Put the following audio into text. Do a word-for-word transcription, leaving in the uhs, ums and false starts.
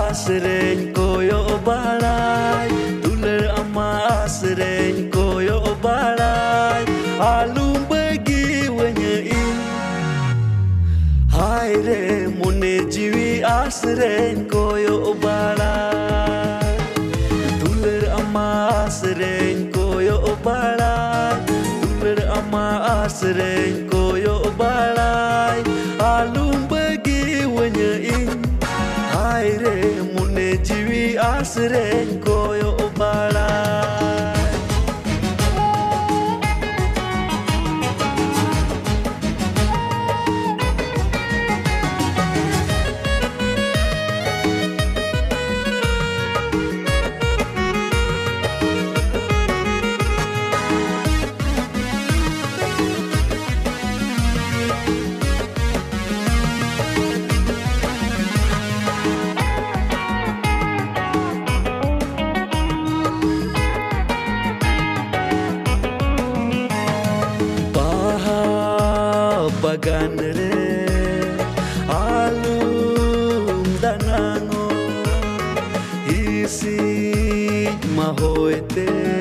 asreng koyo balai tuler ama asreng koyo balai alum bagi wenyein hai re mone jiwi asreng koyo balai tuler ama asreng koyo balai tuler ama asreng koyo balai alum bagi wenyein hai re mune jiwi asreng koyo balai bagan re alum danango isi mahoete